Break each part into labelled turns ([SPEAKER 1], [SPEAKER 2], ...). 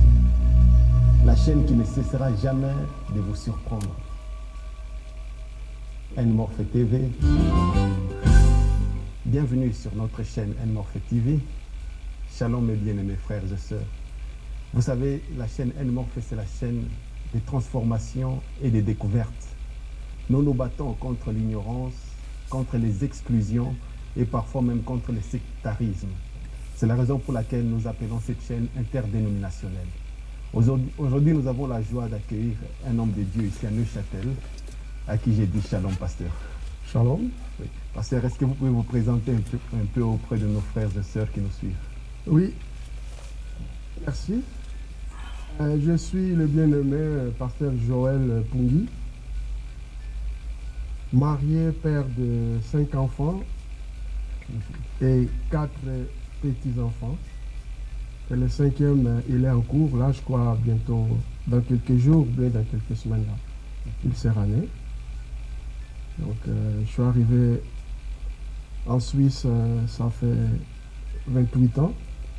[SPEAKER 1] la chaîne qui ne cessera jamais de vous surprendre. Nmorphe TV. Bienvenue sur notre chaîne Nmorphe TV. Shalom mes bien-aimés frères et sœurs. Vous savez, la chaîne Nmorphe, c'est la chaîne de transformation et de découverte. Nous nous battons contre l'ignorance, contre les exclusions et parfois même contre le sectarisme. C'est la raison pour laquelle nous appelons cette chaîne interdénominationnelle. Aujourd'hui, nous avons la joie d'accueillir un homme de Dieu ici à Neuchâtel, à qui j'ai dit shalom, pasteur.
[SPEAKER 2] Shalom.
[SPEAKER 1] Oui. Pasteur, est-ce que vous pouvez vous présenter un peu auprès de nos frères et sœurs qui nous suivent?
[SPEAKER 2] Oui, merci. Je suis le bien-aimé pasteur Joël Pungui, marié, père de 5 enfants et 4 petits-enfants. Et le 5e, il est en cours, là je crois bientôt, dans quelques jours, bien dans quelques semaines, là, il sera né. Donc je suis arrivé en Suisse, ça fait 28 ans.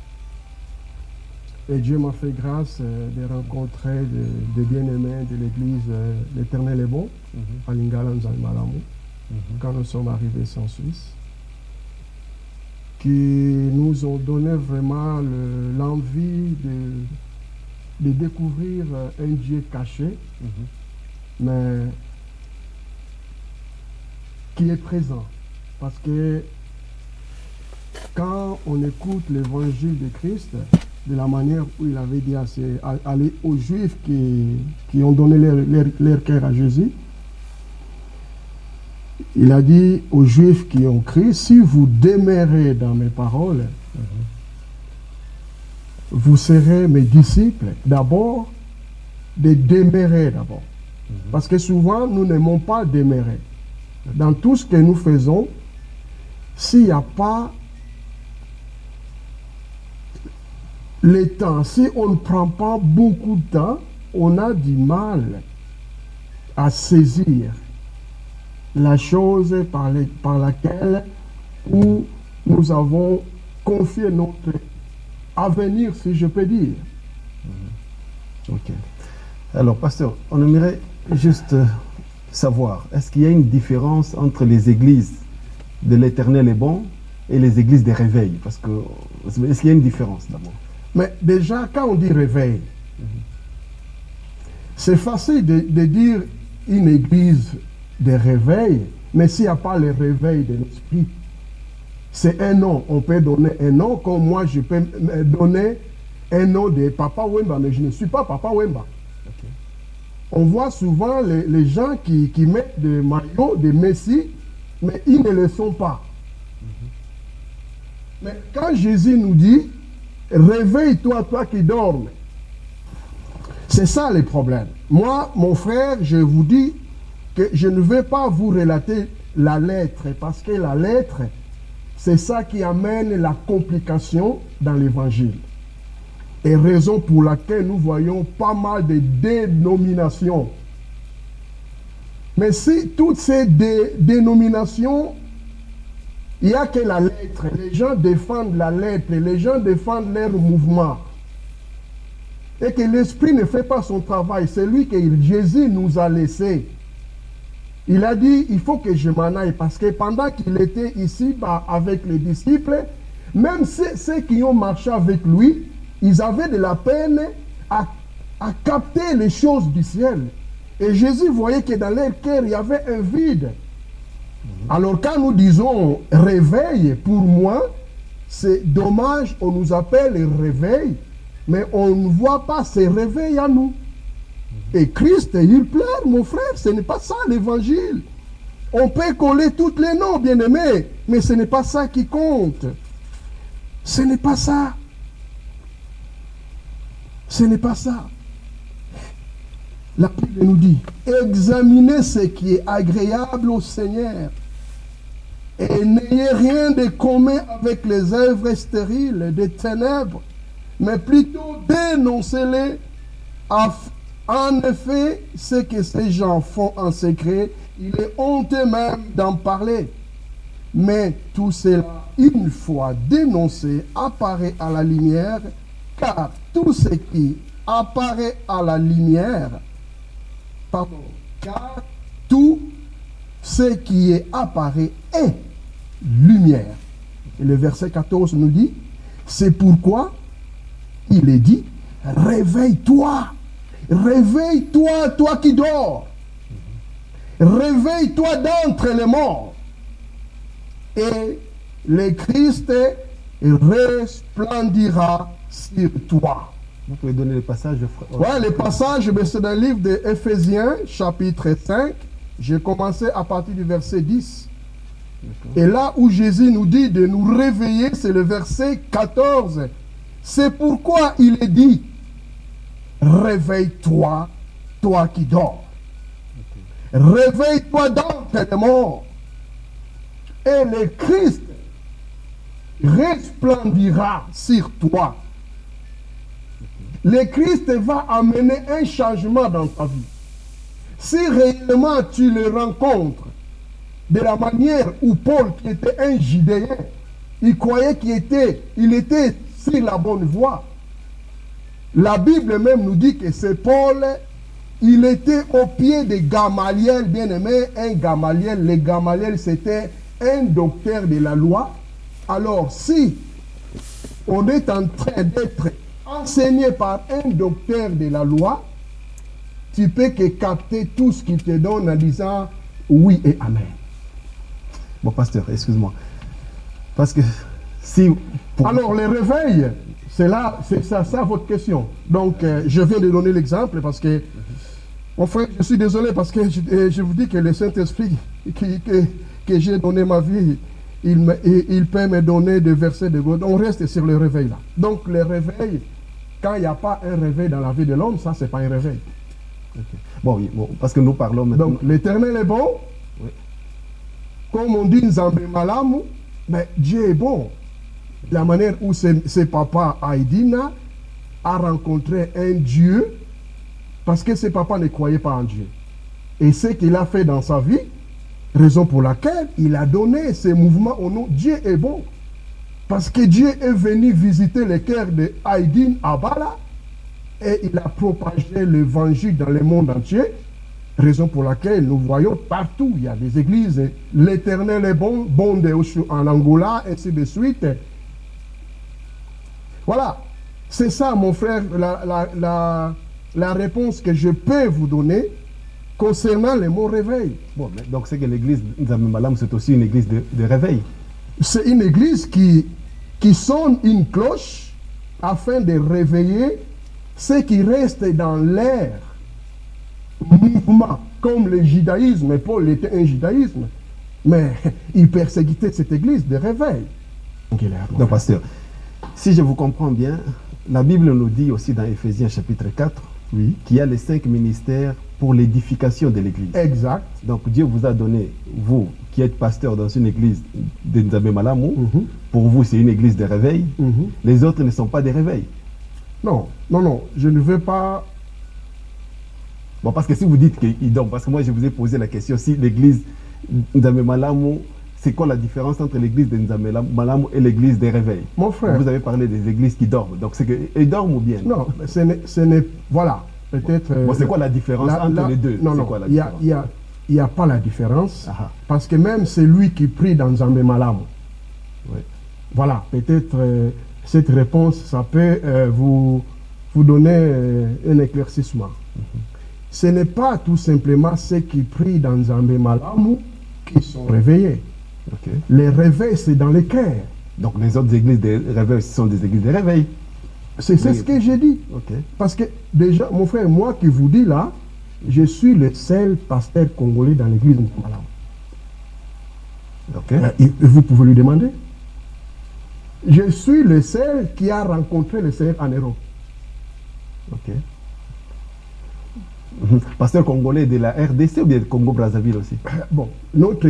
[SPEAKER 2] Et Dieu m'a fait grâce de rencontrer des bien-aimés de l'église L'Éternel est bon, à Lingala Nzamalamu, quand nous sommes arrivés ici en Suisse, qui nous ont donné vraiment l'envie de découvrir un Dieu caché, mais qui est présent. Parce que quand on écoute l'évangile de Christ, de la manière où il avait dit aux Juifs qui ont donné leur cœur à Jésus, il a dit aux Juifs qui ont crié, si vous demeurez dans mes paroles, vous serez mes disciples. D'abord, de demeurer d'abord. Parce que souvent, nous n'aimons pas demeurer. Dans tout ce que nous faisons, s'il n'y a pas le temps, si on ne prend pas beaucoup de temps, on a du mal à saisir la chose par laquelle nous avons confié notre avenir, si je peux dire.
[SPEAKER 1] Ok. Alors, pasteur, on aimerait juste savoir, est-ce qu'il y a une différence entre les églises de l'Éternel est bon et les églises des réveils? Parce que, est-ce qu'il y a une différence d'abord?
[SPEAKER 2] Mais déjà, quand on dit réveil, c'est facile de dire une église de réveil, mais s'il n'y a pas le réveil de l'esprit, c'est un nom. On peut donner un nom, comme moi, je peux donner un nom de Papa Wemba, mais je ne suis pas Papa Wemba. Okay. On voit souvent les gens qui mettent des maillots, des messies, mais ils ne le sont pas. Mais quand Jésus nous dit, réveille-toi, toi qui dormes. C'est ça le problème. Moi, mon frère, je vous dis que je ne vais pas vous relater la lettre, parce que la lettre, c'est ça qui amène la complication dans l'évangile. Et raison pour laquelle nous voyons pas mal de dénominations. Mais si toutes ces dénominations, il n'y a que la lettre. Les gens défendent la lettre, les gens défendent leur mouvement. Et que l'esprit ne fait pas son travail. C'est lui que Jésus nous a laissé. Il a dit, il faut que je m'en aille. Parce que pendant qu'il était ici avec les disciples, même ceux qui ont marché avec lui, ils avaient de la peine à capter les choses du ciel. Et Jésus voyait que dans leur cœur, il y avait un vide. Alors quand nous disons réveil, pour moi, c'est dommage, on nous appelle réveil, mais on ne voit pas ce réveil à nous. Et Christ, il pleure, mon frère, ce n'est pas ça l'évangile. On peut coller tous les noms, bien-aimés, mais ce n'est pas ça qui compte. Ce n'est pas ça. Ce n'est pas ça. La Bible nous dit, examinez ce qui est agréable au Seigneur et n'ayez rien de commun avec les œuvres stériles des ténèbres, mais plutôt dénoncez-les. En effet, ce que ces gens font en secret, il est honteux même d'en parler. Mais tout cela, une fois dénoncé, apparaît à la lumière, car tous ceux qui apparaît à la lumière, pardon, car tout ce qui est apparu est lumière. Et le verset 14 nous dit, c'est pourquoi il est dit, réveille-toi, réveille-toi, toi qui dors, réveille-toi d'entre les morts, et le Christ resplendira sur toi.
[SPEAKER 1] Vous pouvez donner le passage, frère?
[SPEAKER 2] Ouais, le passage, c'est dans le livre d'Éphésiens, chapitre 5. J'ai commencé à partir du verset 10. Et là où Jésus nous dit de nous réveiller, c'est le verset 14. C'est pourquoi il est dit, réveille-toi, toi qui dors. Réveille-toi d'entre les morts. Et le Christ resplendira sur toi. Le Christ va amener un changement dans ta vie. Si réellement tu le rencontres de la manière où Paul, qui était un Judéen, il croyait qu'il était sur la bonne voie. La Bible même nous dit que c'est Paul, il était au pied de Gamaliel, bien aimé, un Gamaliel. Le Gamaliel, c'était un docteur de la loi. Alors, si on est en train d'être enseigné par un docteur de la loi, tu peux que capter tout ce qu'il te donne en disant oui et amen.
[SPEAKER 1] Bon, pasteur, excuse-moi. Parce que si...
[SPEAKER 2] Alors, le réveil, c'est là, c'est ça votre question. Donc, je viens de donner l'exemple parce que, mon frère, je suis désolé parce que je vous dis que le Saint-Esprit que j'ai donné ma vie, il peut me donner des versets de God. On reste sur le réveil là. Donc, le réveil, quand il n'y a pas un réveil dans la vie de l'homme, ça, c'est pas un réveil.
[SPEAKER 1] Okay. Bon, oui, bon, parce que nous parlons maintenant...
[SPEAKER 2] Donc, l'Éternel est bon.
[SPEAKER 1] Oui.
[SPEAKER 2] Comme on dit, Nzambe malamu, mais Dieu est bon. La manière où ses papas Aïdina a rencontré un Dieu, parce que ses papas ne croyaient pas en Dieu. Et ce qu'il a fait dans sa vie, raison pour laquelle il a donné ces mouvements au nom. Dieu est bon. Parce que Dieu est venu visiter le cœur de Aïdine à Bala et il a propagé l'évangile dans le monde entier. Raison pour laquelle nous voyons partout, il y a des églises. L'Éternel est bon, bon en Angola, ainsi de suite. Voilà. C'est ça, mon frère, la réponse que je peux vous donner concernant le mot réveil.
[SPEAKER 1] Bon, donc c'est que l'église Nzambe Malamu, c'est aussi une église de réveil. C'est
[SPEAKER 2] une église qui sonne une cloche afin de réveiller ceux qui restent dans l'air mouvement, comme le judaïsme. Paul était un judaïsme, mais il persécutait cette église de réveil.
[SPEAKER 1] Donc, pasteur, si je vous comprends bien, la Bible nous dit aussi dans Éphésiens chapitre 4, oui, qu'il y a les 5 ministères pour l'édification de l'église.
[SPEAKER 2] Exact.
[SPEAKER 1] Donc Dieu vous a donné, vous qui êtes pasteur dans une église de Nzambe Malamu, pour vous c'est une église de réveil. Les autres ne sont pas des réveils.
[SPEAKER 2] Non, non, non, je ne veux pas...
[SPEAKER 1] Bon, parce que si vous dites qu'ils dorment, parce que moi je vous ai posé la question, si l'église Nzambe Malamu, c'est quoi la différence entre l'église de Nzambe Malamu et l'église des réveils?
[SPEAKER 2] Mon frère...
[SPEAKER 1] Vous avez parlé des églises qui dorment, donc c'est qu'ils dorment ou bien?
[SPEAKER 2] Non, ce n'est... Voilà, peut-être...
[SPEAKER 1] Bon, c'est quoi la différence entre les deux?
[SPEAKER 2] Non, non, il n'y a pas la différence, parce que même celui qui prie dans Nzambe Malamu, oui. Voilà, peut-être cette réponse, ça peut vous donner un éclaircissement. Ce n'est pas tout simplement ceux qui prient dans Nzambe Malamu qui sont réveillés. Les réveils, c'est dans les cœurs.
[SPEAKER 1] Donc les autres églises de réveil sont des églises de réveil.
[SPEAKER 2] C'est ce que j'ai dit. Parce que déjà, mon frère, moi qui vous dis là, je suis le seul pasteur congolais dans l'église de Malamu. Vous pouvez lui demander. Je suis le seul qui a rencontré le Seigneur en Europe.
[SPEAKER 1] Pasteur congolais de la RDC ou bien de Congo-Brazzaville aussi?
[SPEAKER 2] Bon, notre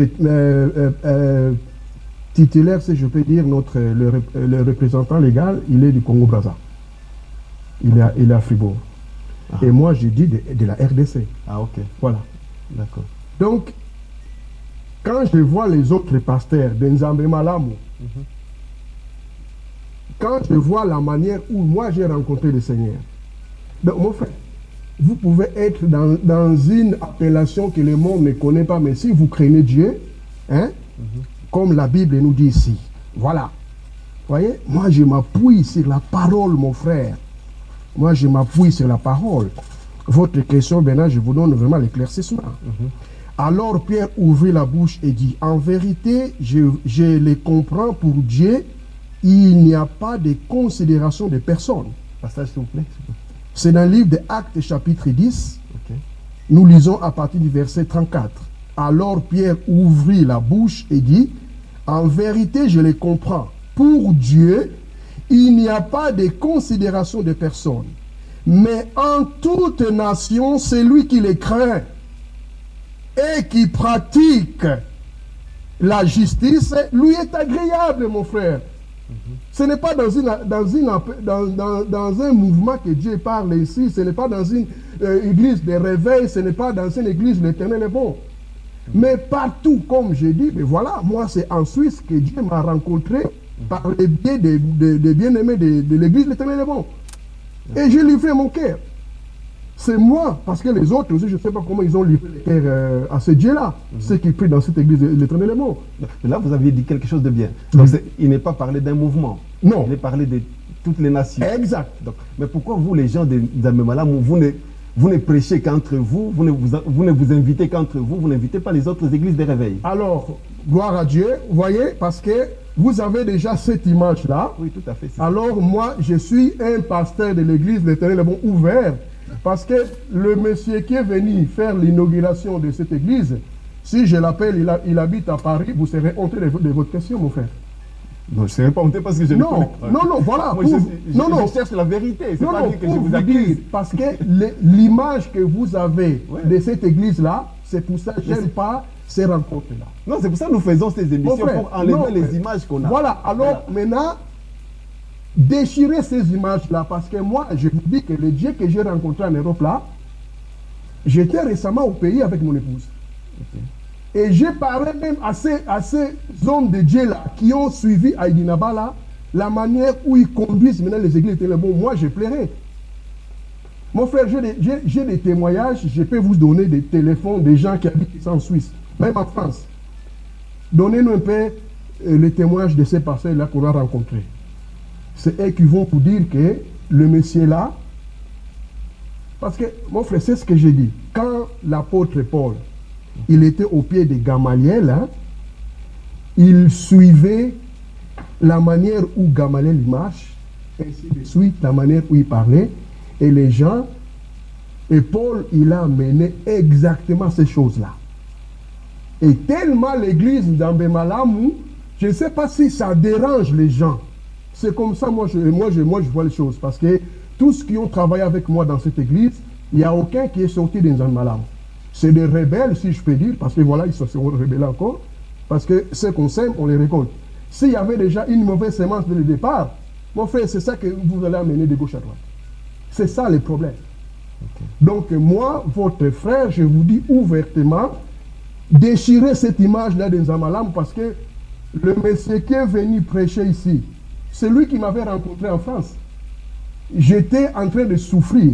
[SPEAKER 2] titulaire, si je peux dire, le représentant légal, il est du Congo-Brazza. Il est à Fribourg. Et moi, j'ai dit de la RDC.
[SPEAKER 1] Ah, ok.
[SPEAKER 2] Voilà.
[SPEAKER 1] D'accord.
[SPEAKER 2] Donc, quand je vois les autres pasteurs de Nzambe Malamu, quand je vois la manière où moi j'ai rencontré le Seigneur, Donc, mon frère, vous pouvez être dans une appellation que le monde ne connaît pas, mais si vous craignez Dieu, hein, comme la Bible nous dit ici, voilà. Voyez, moi je m'appuie sur la parole, mon frère. Moi je m'appuie sur la parole. Votre question, maintenant, je vous donne vraiment l'éclaircissement. Alors Pierre ouvrit la bouche et dit, en vérité, je les comprends pour Dieu, il n'y a pas de considération de personne.
[SPEAKER 1] Passage, s'il vous plaît.
[SPEAKER 2] C'est dans le livre des Actes, chapitre 10.
[SPEAKER 1] Ok.
[SPEAKER 2] Nous lisons à partir du verset 34. Alors Pierre ouvrit la bouche et dit, en vérité, je les comprends. Pour Dieu, il n'y a pas de considération de personne. Mais en toute nation, celui qui les craint et qui pratique la justice, lui est agréable, mon frère. Ce n'est pas dans un mouvement que Dieu parle ici, ce n'est pas dans une église de réveil, ce n'est pas dans une église l'Éternel est bon. Mais partout, comme j'ai dit, mais voilà, moi c'est en Suisse que Dieu m'a rencontré par les biais des bien-aimés de l'église l'Éternel est bon. Et j'ai livré mon cœur. C'est moi, parce que les autres aussi, je ne sais pas comment ils ont livré le cœur à ce Dieu-là, ceux qui prient dans cette église l'Éternel est bon.
[SPEAKER 1] Mais là, vous aviez dit quelque chose de bien. Donc, il n'est pas parlé d'un mouvement.
[SPEAKER 2] Non.
[SPEAKER 1] Il est parlé de toutes les nations.
[SPEAKER 2] Exact.
[SPEAKER 1] Donc, mais pourquoi vous, les gens d'Amemala, vous ne prêchez qu'entre vous, vous ne vous invitez qu'entre vous, vous n'invitez pas les autres églises de réveil?
[SPEAKER 2] Alors, gloire à Dieu, vous voyez, parce que vous avez déjà cette image-là.
[SPEAKER 1] Oui, tout à fait.
[SPEAKER 2] Alors, moi, je suis un pasteur de l'église l'Éternel est bon ouvert. Parce que le monsieur qui est venu faire l'inauguration de cette église, si je l'appelle, il habite à Paris, vous serez honteux de votre question, mon frère.
[SPEAKER 1] Non, je ne serai pas honteux parce que je ne connais pas.
[SPEAKER 2] Non, voilà.
[SPEAKER 1] Moi, je cherche la vérité. C'est pas dire que je vous accuse.
[SPEAKER 2] Parce que l'image que vous avez de cette église-là, c'est pour ça que je n'aime pas ces rencontres-là.
[SPEAKER 1] Non, c'est pour ça que nous faisons ces émissions, pour enlever les images qu'on a.
[SPEAKER 2] Voilà, alors maintenant, déchirez ces images-là, parce que moi, je vous dis que le Dieu que j'ai rencontré en Europe là, j'étais récemment au pays avec mon épouse. Et j'ai parlé même à ces hommes de Dieu là, qui ont suivi Aïdinaba là, la manière où ils conduisent maintenant les églises. Bon, moi, je plairais. Mon frère, j'ai des témoignages, je peux vous donner des téléphones des gens qui habitent ici en Suisse, même en France. Donnez-nous un peu les témoignages de ces pasteurs là qu'on a rencontrés. C'est eux qui vont vous dire que le monsieur là, parce que mon frère, c'est ce que j'ai dit, quand l'apôtre Paul, il était au pied de Gamaliel, hein, il suivait la manière où Gamaliel marche, ainsi de suite, la manière où il parlait, et les gens, et Paul, il a mené exactement ces choses-là. Et tellement l'église d'Ambemalamou, je ne sais pas si ça dérange les gens. C'est comme ça, moi je vois les choses. Parce que tous ceux qui ont travaillé avec moi dans cette église, il n'y a aucun qui est sorti d'un Malam. C'est des rebelles, si je peux dire, parce que voilà, ils se seront rebellés encore. Parce que ce qu'on sème, on les récolte. S'il y avait déjà une mauvaise semence dès le départ, mon frère, c'est ça que vous allez amener de gauche à droite. C'est ça le problème. Donc moi, votre frère, je vous dis ouvertement, déchirez cette image-là d'un Zamalam, parce que le monsieur qui est venu prêcher ici, c'est lui qui m'avait rencontré en France. J'étais en train de souffrir.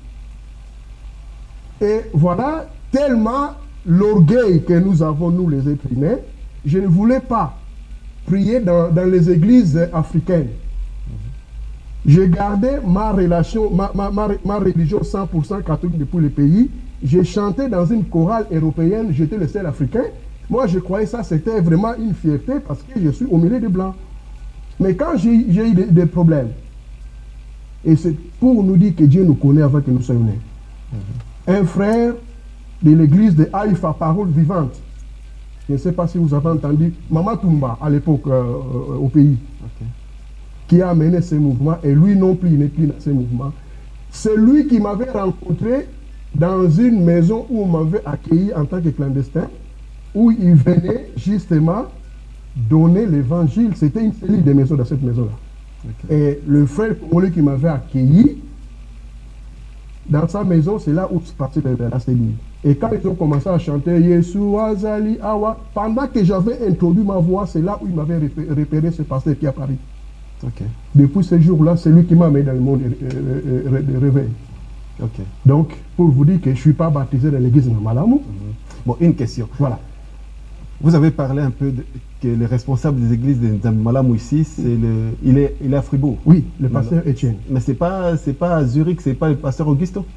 [SPEAKER 2] Et voilà, tellement l'orgueil que nous avons, nous les êtres humains, je ne voulais pas prier dans les églises africaines. J'ai gardé ma relation, ma religion 100% catholique depuis le pays. J'ai chanté dans une chorale européenne, j'étais le seul africain. Moi, je croyais ça, c'était vraiment une fierté parce que je suis au milieu des Blancs. Mais quand j'ai eu des problèmes, et c'est pour nous dire que Dieu nous connaît avant que nous soyons nés. Un frère de l'église de Haïfa, parole vivante, je ne sais pas si vous avez entendu, Mama Toumba à l'époque au pays, qui a mené ce mouvement, et lui non plus, il n'est plus dans ce mouvement. C'est lui qui m'avait rencontré dans une maison où on m'avait accueilli en tant que clandestin, où il venait justement donner l'évangile. C'était une série de maisons dans cette maison-là. Et le frère congolais qui m'avait accueilli, dans sa maison, c'est là où se passait la cellule. Et quand ils ont commencé à chanter Yesu Azali Awa, pendant que j'avais introduit ma voix, c'est là où il m'avait repéré ce pasteur qui est à Paris. Depuis ce jour-là, c'est lui qui m'a mis dans le monde de réveil.
[SPEAKER 1] Ok.
[SPEAKER 2] Donc, pour vous dire que je ne suis pas baptisé dans l'église de Malamou.
[SPEAKER 1] Bon, une question.
[SPEAKER 2] Voilà.
[SPEAKER 1] Vous avez parlé un peu que le responsable des églises de Malamou ici, il est à Fribourg.
[SPEAKER 2] Oui, le pasteur Étienne.
[SPEAKER 1] Mais c'est pas à Zurich, c'est pas le pasteur Augusto.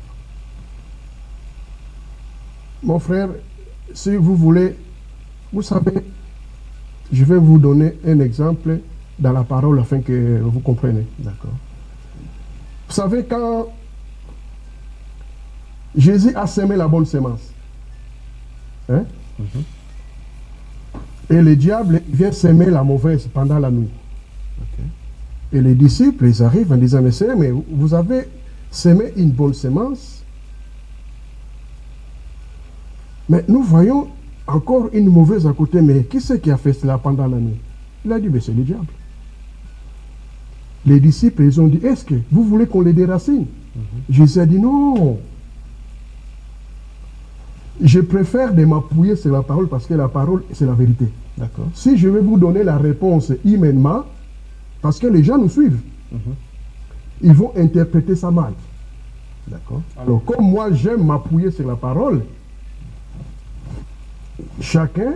[SPEAKER 2] Mon frère, si vous voulez, vous savez, je vais vous donner un exemple dans la parole afin que vous compreniez.
[SPEAKER 1] D'accord.
[SPEAKER 2] Vous savez, quand Jésus a semé la bonne semence, hein, et le diable vient semer la mauvaise pendant la nuit.
[SPEAKER 1] Ok.
[SPEAKER 2] Et les disciples, ils arrivent en disant, mais Seigneur, mais vous avez semé une bonne semence, mais nous voyons encore une mauvaise à côté. Mais qui c'est qui a fait cela pendant la nuit? Il a dit, mais c'est le diable. Les disciples, ils ont dit, est-ce que vous voulez qu'on les déracine? Jésus a dit, non. Je préfère de m'appuyer sur la parole parce que la parole, c'est la vérité.
[SPEAKER 1] D'accord.
[SPEAKER 2] Si je vais vous donner la réponse humainement, parce que les gens nous suivent, ils vont interpréter ça mal.
[SPEAKER 1] D'accord.
[SPEAKER 2] Alors, comme moi, j'aime m'appuyer sur la parole, chacun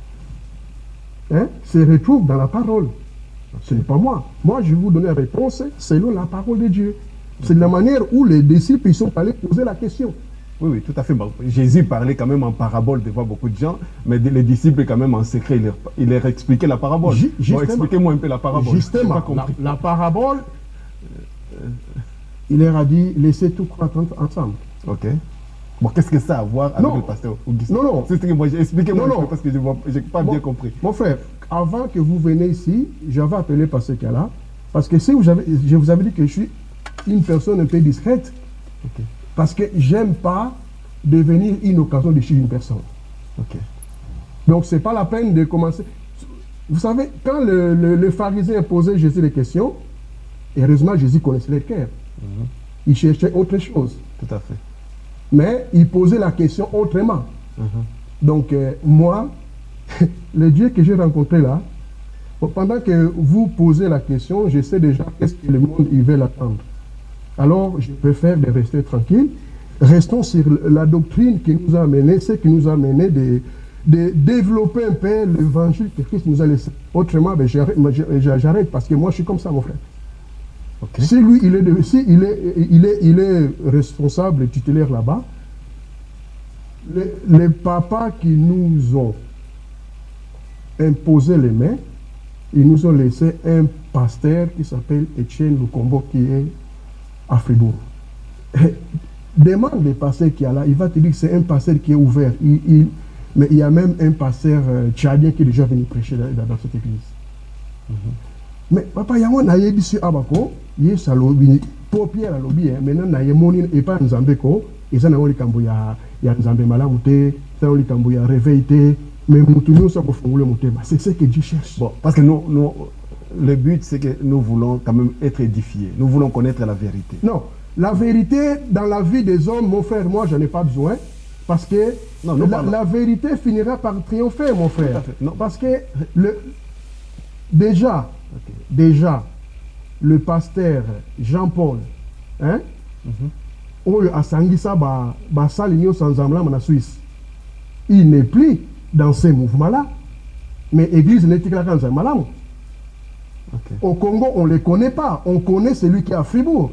[SPEAKER 2] se retrouve dans la parole. Ce n'est pas moi. Moi, je vais vous donner la réponse selon la parole de Dieu. C'est la manière où les disciples ils sont allés poser la question.
[SPEAKER 1] Oui, oui, tout à fait. Bon, Jésus parlait quand même en parabole devant beaucoup de gens, mais les disciples, quand même, en secret, il leur expliquait la parabole. Bon, expliquez-moi un peu la parabole.
[SPEAKER 2] Justement, la parabole, il leur a dit, laissez tout croître ensemble.
[SPEAKER 1] Ok. Bon, qu'est-ce que ça a à voir avec le pasteur Auguste?
[SPEAKER 2] Non, non.
[SPEAKER 1] Expliquez-moi un peu, parce que je n'ai pas bien compris.
[SPEAKER 2] Mon frère, avant que vous veniez ici, j'avais appelé pasteur Kala, parce que si je vous avais dit que je suis une personne un peu discrète, parce que j'aime pas devenir une occasion de chier une personne.
[SPEAKER 1] Ok.
[SPEAKER 2] Donc, ce n'est pas la peine de commencer. Vous savez, quand le pharisien posait Jésus des questions, heureusement, Jésus connaissait les cœurs. Il cherchait autre chose.
[SPEAKER 1] Tout à fait.
[SPEAKER 2] Mais il posait la question autrement. Donc, moi, le Dieu que j'ai rencontré là, pendant que vous posez la question, je sais déjà qu'est-ce que le monde il veut l'attendre. Alors, je préfère de rester tranquille. Restons sur la doctrine qui nous a amené, ce qui nous a amené de développer un peu l'évangile que Christ nous a laissé. Autrement, ben, j'arrête parce que moi, je suis comme ça, mon frère. Okay. Si lui, il est responsable tutélaire là-bas, les papas qui nous ont imposé les mains, ils nous ont laissé un pasteur qui s'appelle Étienne Lukombo qui est à Fribourg. Demande le pasteur qui est là, il va te dire que c'est un pasteur qui est ouvert. Mais il y a même un pasteur tchadien qui est déjà venu prêcher dans cette église. Mais papa, il y a un aïe ici à Bako, il y a un lobby, pour Pierre à lobby, maintenant il y a un moni et pas un zambeko, et ça n'a pas il y a un zambé malamouté, ça n'a pas réveillé, mais nous sommes c'est ce que Dieu cherche.
[SPEAKER 1] Bon, parce que nous, le but c'est que nous voulons quand même être édifiés, nous voulons connaître la vérité.
[SPEAKER 2] Non, la vérité dans la vie des hommes, mon frère, moi je n'ai pas besoin, parce que la vérité finira par triompher, mon frère.
[SPEAKER 1] Non.
[SPEAKER 2] Parce que déjà, le pasteur Jean-Paul, hein, il n'est plus dans ces mouvements-là. Mais l'église n'est pas dans un malam. Au Congo, on ne les connaît pas. On connaît celui qui est à Fribourg.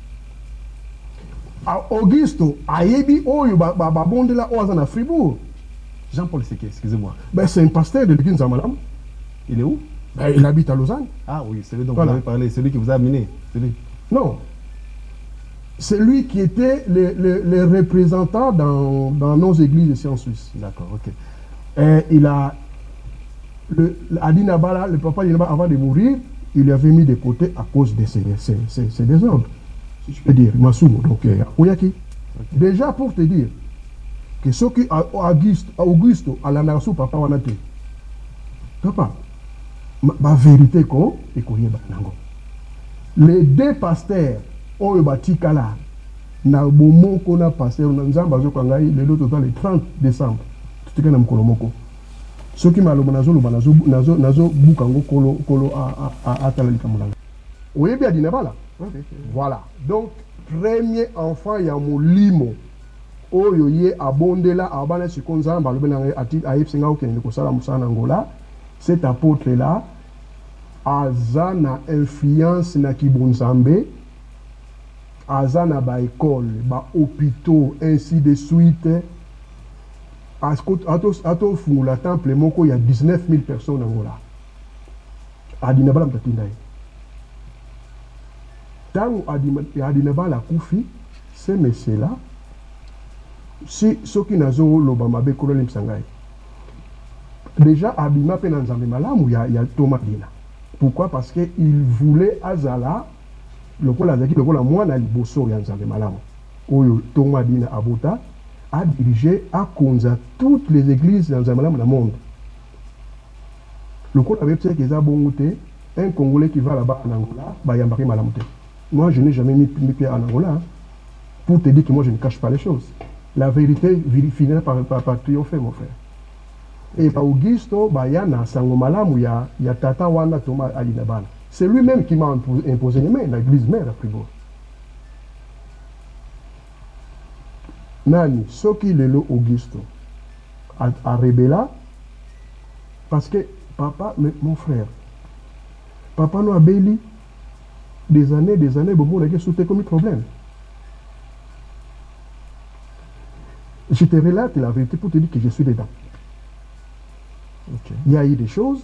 [SPEAKER 2] Augusto, Ayebi, Babondela, à Fribourg.
[SPEAKER 1] Jean-Paul Séké, excusez-moi.
[SPEAKER 2] Ben, c'est un pasteur de l'église à Malam.
[SPEAKER 1] Il est où?
[SPEAKER 2] Ben, il habite à Lausanne.
[SPEAKER 1] Ah oui, celui dont vous avez parlé, celui qui vous a amené.
[SPEAKER 2] Non. C'est lui qui était le représentant dans nos églises ici en Suisse.
[SPEAKER 1] D'accord, ok.
[SPEAKER 2] Et il a... Adinabala, le papa Adinabala, avant de mourir, il l'avait mis de côté à cause de ses désordres. Si je peux dire, Masumo. Donc, Oyaki. Déjà pour te dire que ce qui Augusto à la nation papa wanate. Papa, ma vérité ko et nango. Les deux pasteurs oyo batikala na bomoko na pasteur na nzamba zo kangai le total le 30 décembre. Tutika na mkolo moko. Ce qui m'a nazo bukango kolo a atala likamulanga. Oyebi adinabala. Voilà. Donc premier enfant ya molimo oyo ye abondela abana sikonza mbalobe na ati ayepsinga okende kosala musana ngola. Cet apôtre là aza na influence na kibonzambe, aza na ba école, ba hôpitaux, ainsi de suite. Ato fungula temple moko ya 19 000 personnes ngola. Adina bala mtatinda ye. Tango adina bala kufi, ce monsieur là, si soki nazo loba mabe kolole msangai. Déjà abima pe na nzambe malamu ya Thomas Dina. Pourquoi? Parce que il voulait azala lokola zaki lokola mwana liboso ya nzambe malamu. Oyo Thomas Dina abota a dirigé, a konza toutes les églises dans nzambe malamu na monde. Lokola website keza bongote, un Congolais qui va là-bas en Angola, ba yambaki malamu te. Moi je n'ai jamais mis pied en Angola hein, pour te dire que moi je ne cache pas les choses. La vérité finira par triompher mon frère. Et par Augusto, Bayana, Sangomalamu, il y a Tata Wanda Thomas Alinaban. C'est lui-même qui m'a imposé les mains, l'église mère à Fribourg. Nani, ce qui est le Augusto, a rébellé, parce que papa, mon frère, papa nous a béli des années, bon, on a sauté comme un problème. Je te relate la vérité pour te dire que je suis dedans. Okay. Il y a eu des choses.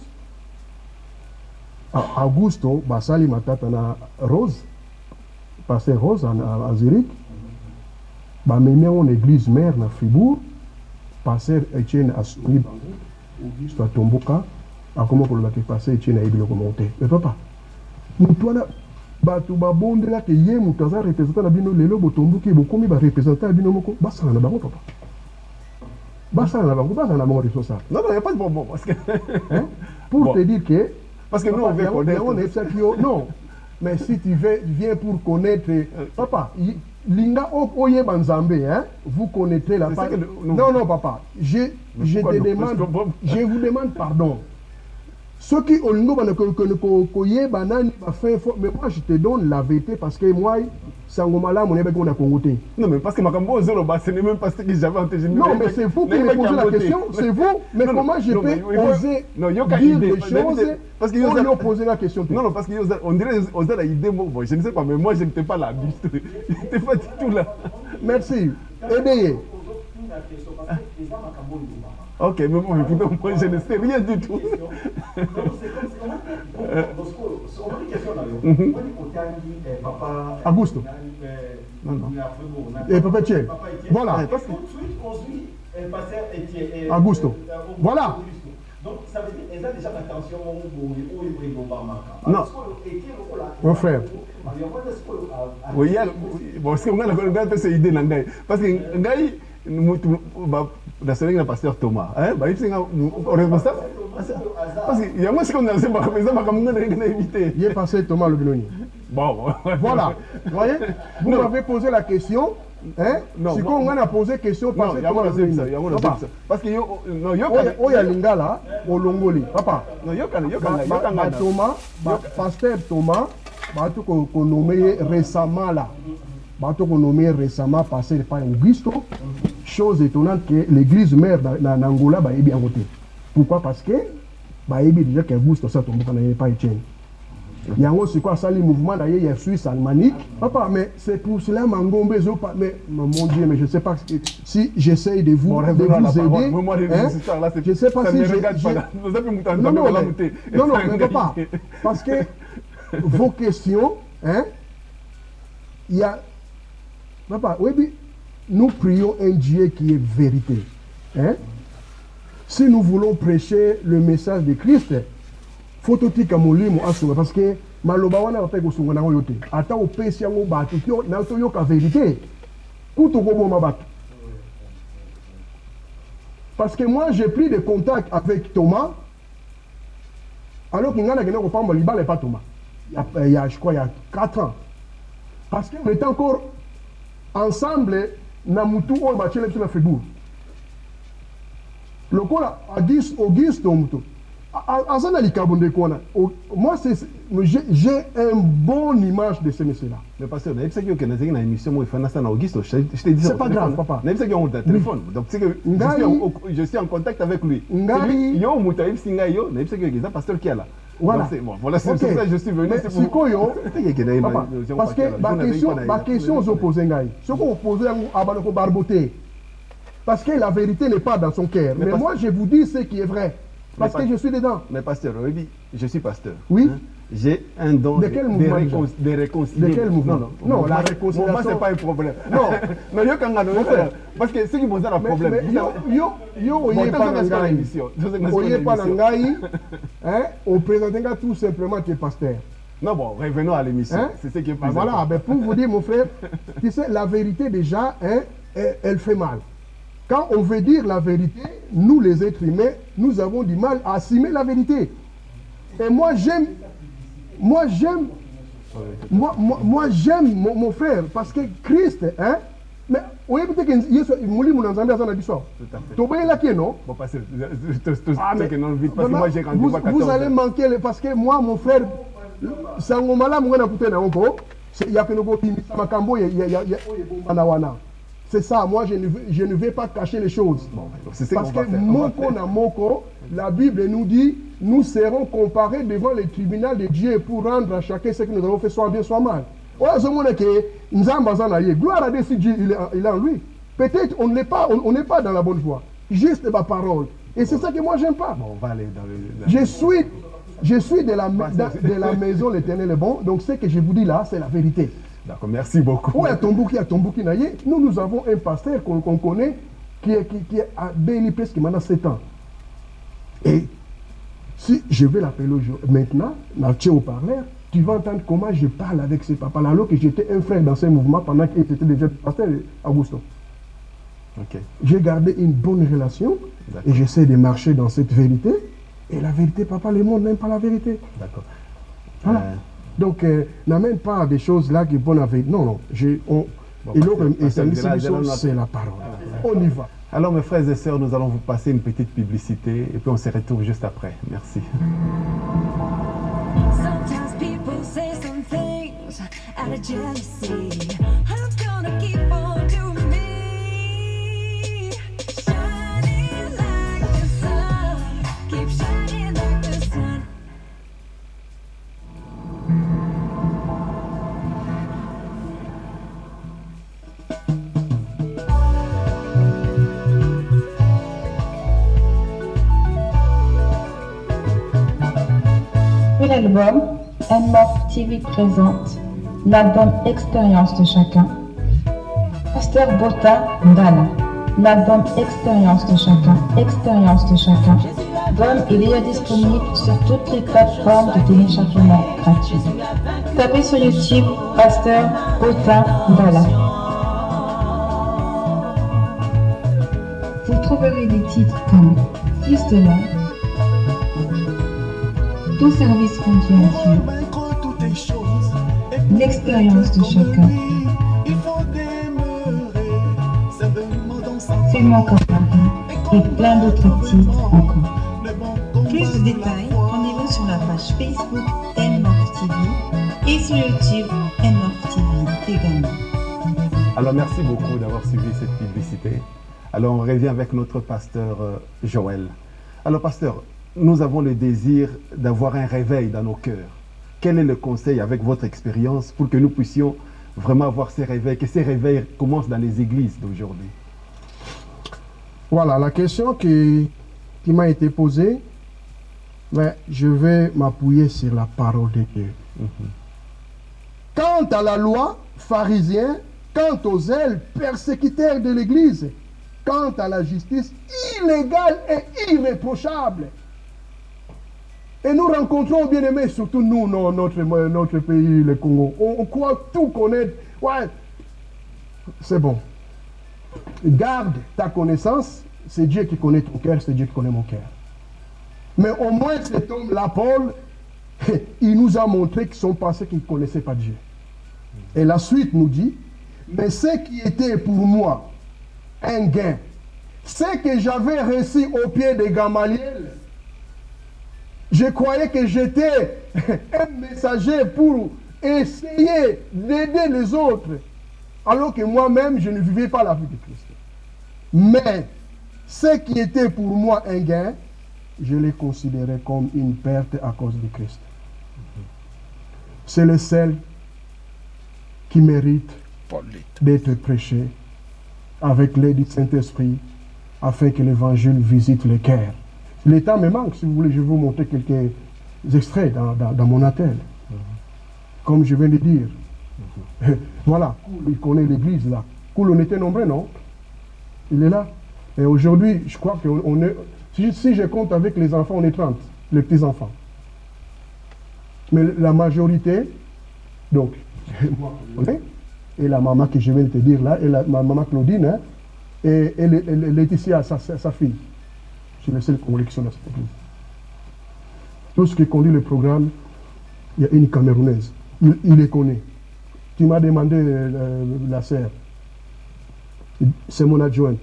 [SPEAKER 2] Augusto, Basali Matatana Rose, pasteur Rose en Zurich, mené en église mère à Fribourg, pasteur Etienne à Souni, Augusto à Tomboka, à comment pour le pasteur Etienne à Ebilo monté. Mais papa, nous toi là, batu babonde là que yé mutaza représentant la bino lelo botomboki bokomi ba représentant bino moko basala na bango papa. Basala na bango, basala na bango ça.
[SPEAKER 1] Non, il n'y a pas de bonbon. Parce que...
[SPEAKER 2] hein? Pour te dire que...
[SPEAKER 1] Parce que nous, on veut connaître...
[SPEAKER 2] Non, mais si tu viens pour connaître... Papa, Linga Oye Banzambe, hein? Vous connaîtrez la part... Non, papa, je te demande... Je vous demande pardon. Ceux qui ont mais moi je te donne la vérité parce que moi, Sangomala, mon évêque, on a congoté.
[SPEAKER 1] Non, mais parce que ma cambo, ce n'est même pas ce que j'avais entendu.
[SPEAKER 2] Non, mais c'est vous qui me posez la question, c'est vous. Mais comment je peux oser dire des choses parce qu'ils ont posé la question?
[SPEAKER 1] Non, parce qu'on dirait qu'ils ont l'idée, je ne sais pas, mais moi je n'étais pas là. Je n'étais pas du tout là.
[SPEAKER 2] Merci. Aidez.
[SPEAKER 1] Ok, mais moi je ne sais rien du tout.
[SPEAKER 2] Augusto. Non. Et Papa Tchè. Voilà. Augusto. Voilà.
[SPEAKER 3] Donc ça veut dire qu'ils ont déjà l'attention au
[SPEAKER 2] non. Mon frère.
[SPEAKER 1] Oui, bon, c'est que c'est idée parce que la pasteur Thomas, hein, responsable. Parce que y a moi ce qu'on a fait,
[SPEAKER 2] il est passé Thomas le Binoni.
[SPEAKER 1] Bon,
[SPEAKER 2] voilà. Vous voyez, vous m'avez posé la question. Hein? Si on a posé la question, parce que il y a Lingala, au Longoli. Papa, Thomas, pasteur Thomas, qu'on nommé récemment là. Qu'on nommé récemment passé par Augusto. Chose étonnante que l'église mère d'Angola est bien votée. Pourquoi? Parce que déjà qu'Augusto ça tombe quand il n'y a pas Etienne. Il y a aussi quoi ça, les mouvements d'ailleurs, il y a Suisse, Allemagne. Papa, mais c'est pour cela, Mangombe, mais mon Dieu, mais je ne sais pas si j'essaye de vous aider. Je ne sais pas si non, mais papa, parce que vos questions, hein, il y a... Papa, oui, nous prions un Dieu qui est vérité. Hein? Si nous voulons prêcher le message de Christ, faut tout dire parce que malobawana va faire que songa nango yote. Ata o pesi yango batu tio na to yoka vérité. Kuto ko boma batu. Parce que moi j'ai pris des contacts avec Thomas. Alors qu'il y a un ko pamba libala pas Thomas. Il y a je crois il y a 4 ans. Parce qu'on était encore ensemble na mutu o bachele na Fribourg. Lokola Augusto mutu. Moi, j'ai une bonne image de ce monsieur-là.
[SPEAKER 1] Mais parce que une émission où il fait ça Auguste, je t'ai dit
[SPEAKER 2] c'est pas grave, papa.
[SPEAKER 1] Même si on a téléphone, donc c'est que je suis en contact avec lui. Yo Moutaïf Singayo, même si c'est pasteur qui est là.
[SPEAKER 2] Voilà.
[SPEAKER 1] Voilà, c'est pour ça que je suis venu.
[SPEAKER 2] C'est quoi yo? Parce que ma question aux opposés, ce qu'on oppose à Baloko Barboté, parce que la vérité n'est pas dans son cœur. Mais moi, je vous dis ce qui est vrai. Parce que je suis dedans.
[SPEAKER 1] Mais pasteur, je suis pasteur.
[SPEAKER 2] Oui.
[SPEAKER 1] Hein? J'ai un don de réconcilier.
[SPEAKER 2] De quel mouvement? Non, la réconciliation.
[SPEAKER 1] Moi, c'est pas un problème. Non, mais il y a parce que c'est qui pose un problème.
[SPEAKER 2] On présente tout simplement tes pasteurs.
[SPEAKER 1] Non, bon, revenons à l'émission. Hein? C'est ce qui est plus
[SPEAKER 2] voilà, ben pour vous dire, mon frère, tu sais, la vérité déjà, hein, elle fait mal. Quand on veut dire la vérité, nous les êtres humains, nous avons du mal à assumer la vérité. Et moi j'aime mon frère, parce que Christ, hein, mais vous voyez peut-être que Yesu mouli mon ensemble à son habitant. Tout bien là qui non.
[SPEAKER 1] Bon parce que
[SPEAKER 2] vous allez manquer parce que moi mon frère, sangomala mwana kutena onko, il y a que nous ça makambo c'est ça, moi je ne vais pas cacher les choses. Bon, parce que moko na moko, la Bible nous dit, nous serons comparés devant le tribunal de Dieu pour rendre à chacun ce que nous avons fait, soit bien, soit mal. Gloire à Dieu si Dieu il est en lui. Peut-être on n'est pas dans la bonne voie. Juste ma parole. Et c'est ça que moi j'aime pas.
[SPEAKER 1] Bon, on va aller dans
[SPEAKER 2] je suis de la maison l'Éternel est bon. Donc ce que je vous dis là, c'est la vérité.
[SPEAKER 1] D'accord, merci beaucoup.
[SPEAKER 2] Oui, à Tombouki, nous avons un pasteur qu'on connaît qui a béni presque maintenant 7 ans. Et si je vais l'appeler maintenant, au parleur, tu vas entendre comment je parle avec ce papa alors que j'étais un frère dans ce mouvement pendant qu'il était déjà pasteur Augusto.
[SPEAKER 1] Okay.
[SPEAKER 2] J'ai gardé une bonne relation et j'essaie de marcher dans cette vérité. Et la vérité, papa, le monde n'aime pas la vérité.
[SPEAKER 1] D'accord.
[SPEAKER 2] Voilà. Donc, n'amène pas des choses là qui vont avec. Non, non. C'est la parole. On y va.
[SPEAKER 1] Alors, mes frères et sœurs, nous allons vous passer une petite publicité et puis on se retrouve juste après. Merci.
[SPEAKER 4] L'album NMOF TV présente l'album Expérience de chacun. Pasteur Bota Ndala. L'album Expérience de chacun. Expérience de chacun. Il est disponible sur toutes les plateformes de téléchargement gratuit. Tapez sur YouTube Pasteur Bota Ndala. Vous trouverez des titres comme Fils de l'homme, Tout service rendu à Dieu, L'expérience de chacun, Fais-moi comme Marie et plein d'autres titres encore. Plus de détails, rendez-vous sur la page Facebook NMOF TV et sur YouTube NMOF TV également.
[SPEAKER 1] Alors merci beaucoup d'avoir suivi cette publicité. Alors on revient avec notre pasteur Joël. Alors pasteur, nous avons le désir d'avoir un réveil dans nos cœurs. Quel est le conseil avec votre expérience pour que nous puissions vraiment avoir ces réveils, que ces réveils commencent dans les églises d'aujourd'hui?
[SPEAKER 2] Voilà, la question qui m'a été posée, mais je vais m'appuyer sur la parole de Dieu. Quant à la loi, pharisiens, quant aux zèles, persécuteurs de l'Église, quant à la justice, illégale et irréprochable. Et nous rencontrons, bien aimés, surtout nous, notre pays, le Congo. On croit tout connaître. Ouais, c'est bon. Garde ta connaissance. C'est Dieu qui connaît ton cœur, c'est Dieu qui connaît mon cœur. Mais au moins, cet homme-là, Paul, il nous a montré que son passé qu'il ne connaissait pas Dieu. Et la suite nous dit, mais ce qui était pour moi un gain, ce que j'avais reçu au pied de Gamaliel, Je croyais que j'étais un messager pour essayer d'aider les autres, alors que moi-même, je ne vivais pas la vie de Christ. Mais ce qui était pour moi un gain, je l'ai considéré comme une perte à cause de Christ. C'est le seul qui mérite d'être prêché avec l'aide du Saint-Esprit afin que l'évangile visite les cœurs. Le temps me manque, si vous voulez, je vais vous montrer quelques extraits dans mon attel. Comme je viens de dire. Voilà, il connaît l'église là. Cool, on était nombreux, non? Il est là. Et aujourd'hui, je crois qu'on est... Si je compte avec les enfants, on est 30, les petits-enfants. Mais la majorité, donc, moi, et la maman que je viens de te dire là, et ma maman Claudine, hein, et Laetitia, sa fille. C'est le seul Congolais qui sont dans cette église. Tout ce qui conduit le programme, il y a une Camerounaise. Il les connaît. Tu m'as demandé la sœur. C'est mon adjointe.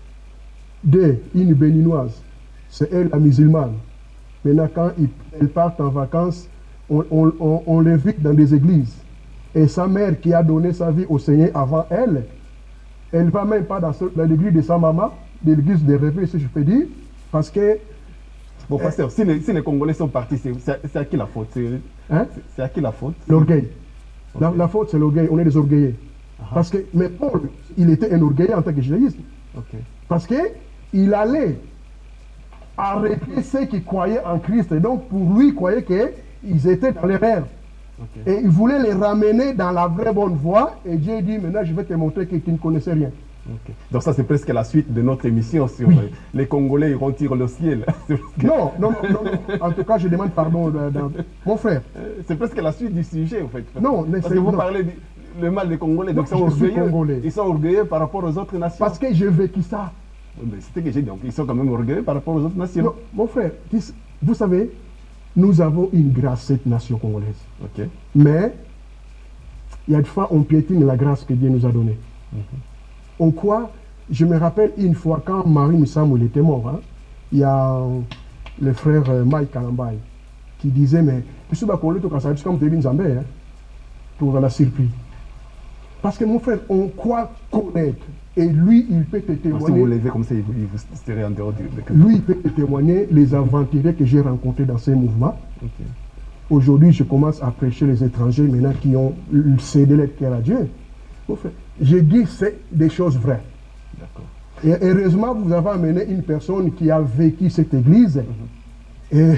[SPEAKER 2] Une béninoise. C'est elle la musulmane. Maintenant, quand elle part en vacances, on l'invite dans des églises. Et sa mère qui a donné sa vie au Seigneur avant elle, elle ne va même pas dans l'église de sa maman, de l'église des rêves, si je peux dire, parce que...
[SPEAKER 1] Bon, pasteur, si les Congolais sont partis, c'est à qui la faute? C'est à qui la faute?
[SPEAKER 2] L'orgueil. Okay. La faute, c'est l'orgueil. On est des orgueillés. Parce que, mais Paul, il était un orgueillé en tant que judaïste. Okay. Parce qu'il allait arrêter ceux qui croyaient en Christ. Et donc, pour lui, il croyait qu'ils étaient dans l'erreur. Okay. Et il voulait les ramener dans la vraie bonne voie. Et Dieu dit, maintenant, je vais te montrer que tu ne connaissais rien.
[SPEAKER 1] Okay. Donc ça, c'est presque la suite de notre émission sur les Congolais iront-ils le ciel.
[SPEAKER 2] Non. En tout cas, je demande pardon. Mon frère.
[SPEAKER 1] C'est presque la suite du sujet, en fait.
[SPEAKER 2] Non,
[SPEAKER 1] parce que vous parlez le mal des Congolais. Donc ils sont orgueilleux par rapport aux autres nations.
[SPEAKER 2] Parce que j'ai vécu ça.
[SPEAKER 1] C'était que j'ai dit, donc ils sont quand même orgueilleux par rapport aux autres nations.
[SPEAKER 2] Non, mon frère, vous savez, nous avons une grâce, cette nation congolaise.
[SPEAKER 1] Okay.
[SPEAKER 2] Mais, il y a des fois, on piétine la grâce que Dieu nous a donnée. On croit, je me rappelle une fois, quand Marie Missamou était mort, hein, il y a le frère Mike Kalambay qui disait, mais, tu sais, comme tu es une Zambé, pour la surprise. Parce que mon frère, on croit connaître. Et lui, il peut te témoigner.
[SPEAKER 1] Si vous levez comme ça, il vous serez en dehors du...
[SPEAKER 2] Lui, il peut te témoigner les aventuriers que j'ai rencontrés dans ces mouvements. Okay. Aujourd'hui, je commence à prêcher les étrangers maintenant qui ont cédé leur cœur à Dieu. J'ai dit c'est des choses vraies. Et heureusement, vous avez amené une personne qui a vécu cette église. Et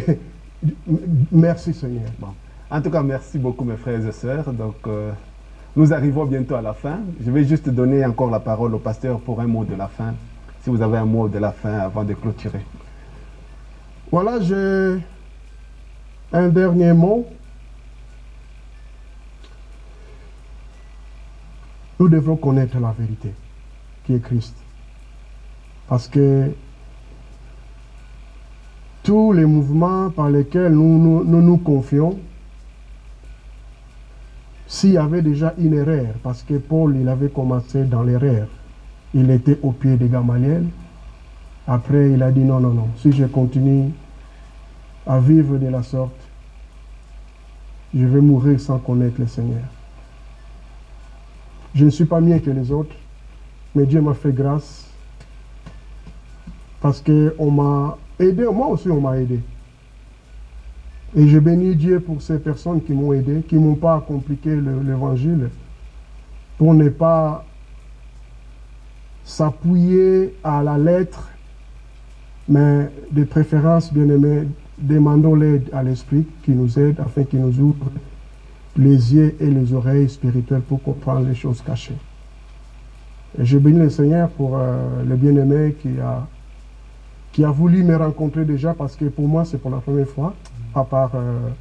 [SPEAKER 2] merci Seigneur.
[SPEAKER 1] Bon. En tout cas, merci beaucoup mes frères et sœurs. Donc, nous arrivons bientôt à la fin. Je vais juste donner encore la parole au pasteur pour un mot de la fin. Si vous avez un mot de la fin avant de clôturer.
[SPEAKER 2] Voilà, j'ai un dernier mot. Nous devons connaître la vérité, qui est Christ. Parce que tous les mouvements par lesquels nous confions, s'il y avait déjà une erreur, parce que Paul, il avait commencé dans l'erreur, il était au pied de Gamaliel. Après, il a dit non, si je continue à vivre de la sorte, je vais mourir sans connaître le Seigneur. Je ne suis pas mieux que les autres, mais Dieu m'a fait grâce parce qu'on m'a aidé, moi aussi on m'a aidé. Et je bénis Dieu pour ces personnes qui m'ont aidé, qui ne m'ont pas compliqué l'évangile, pour ne pas s'appuyer à la lettre, mais de préférence, bien aimé, demandons l'aide à l'Esprit qui nous aide afin qu'il nous ouvre les yeux et les oreilles spirituelles pour comprendre les choses cachées. Et je bénis le Seigneur pour le bien-aimé qui a voulu me rencontrer déjà, parce que pour moi c'est pour la première fois, à part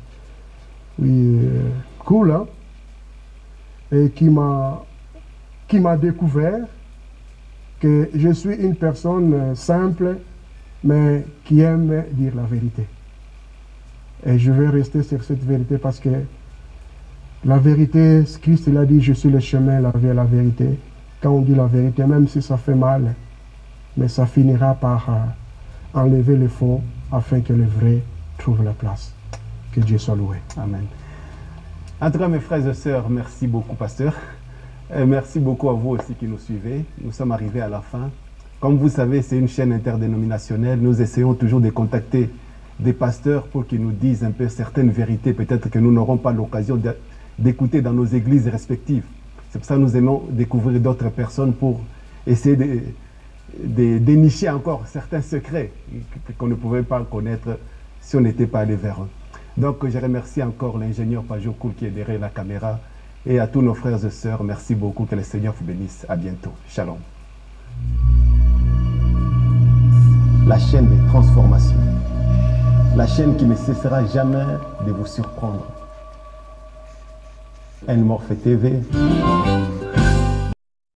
[SPEAKER 2] cool, hein, et qui m'a découvert que je suis une personne simple, mais qui aime dire la vérité. Et je vais rester sur cette vérité parce que la vérité, Christ il a dit, je suis le chemin, la vie et la vérité. Quand on dit la vérité, même si ça fait mal, mais ça finira par enlever le faux afin que le vrai trouve la place. Que Dieu soit loué.
[SPEAKER 1] Amen. En tout cas, mes frères et sœurs, merci beaucoup, pasteur. Et merci beaucoup à vous aussi qui nous suivez. Nous sommes arrivés à la fin. Comme vous savez, c'est une chaîne interdénominationnelle. Nous essayons toujours de contacter des pasteurs pour qu'ils nous disent un peu certaines vérités, peut-être que nous n'aurons pas l'occasion d'écouter dans nos églises respectives. C'est pour ça que nous aimons découvrir d'autres personnes pour essayer de dénicher encore certains secrets qu'on ne pouvait pas connaître si on n'était pas allé vers eux. Donc je remercie encore l'ingénieur Pajot Koul qui est derrière la caméra et à tous nos frères et sœurs, merci beaucoup, que le Seigneur vous bénisse. À bientôt. Shalom. La chaîne des transformations. La chaîne qui ne cessera jamais de vous surprendre. Morphe TV.